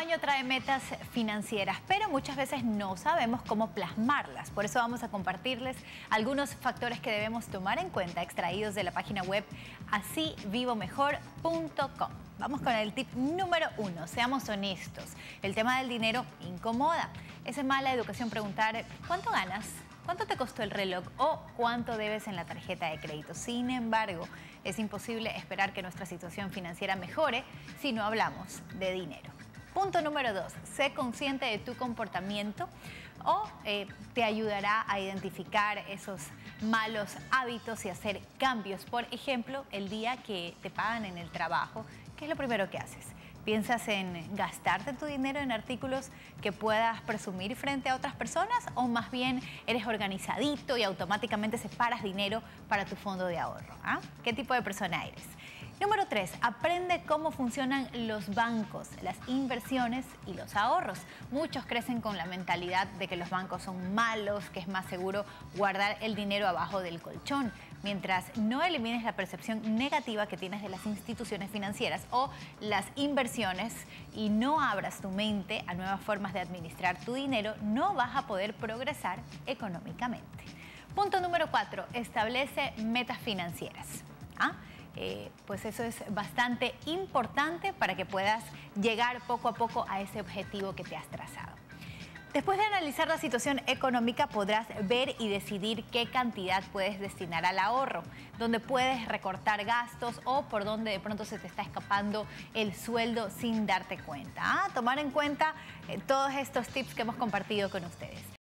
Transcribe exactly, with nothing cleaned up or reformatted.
año trae metas financieras, pero muchas veces no sabemos cómo plasmarlas. Por eso vamos a compartirles algunos factores que debemos tomar en cuenta, extraídos de la página web así vivo mejor punto com. Vamos con el tip número uno. Seamos honestos. El tema del dinero incomoda. Es mala educación preguntar ¿cuánto ganas? ¿Cuánto te costó el reloj? ¿O cuánto debes en la tarjeta de crédito? Sin embargo, es imposible esperar que nuestra situación financiera mejore si no hablamos de dinero. Punto número dos, sé consciente de tu comportamiento o eh, te ayudará a identificar esos malos hábitos y hacer cambios. Por ejemplo, el día que te pagan en el trabajo, ¿qué es lo primero que haces? ¿Piensas en gastarte tu dinero en artículos que puedas presumir frente a otras personas o más bien eres organizadito y automáticamente separas dinero para tu fondo de ahorro? ¿Ah? ¿Qué tipo de persona eres? Número tres, aprende cómo funcionan los bancos, las inversiones y los ahorros. Muchos crecen con la mentalidad de que los bancos son malos, que es más seguro guardar el dinero abajo del colchón. Mientras no elimines la percepción negativa que tienes de las instituciones financieras o las inversiones y no abras tu mente a nuevas formas de administrar tu dinero, no vas a poder progresar económicamente. Punto número cuatro, establece metas financieras. ¿Ah? Eh, pues eso es bastante importante para que puedas llegar poco a poco a ese objetivo que te has trazado. Después de analizar la situación económica, podrás ver y decidir qué cantidad puedes destinar al ahorro, dónde puedes recortar gastos o por dónde de pronto se te está escapando el sueldo sin darte cuenta. ¿Ah? Tomar en cuenta eh, todos estos tips que hemos compartido con ustedes.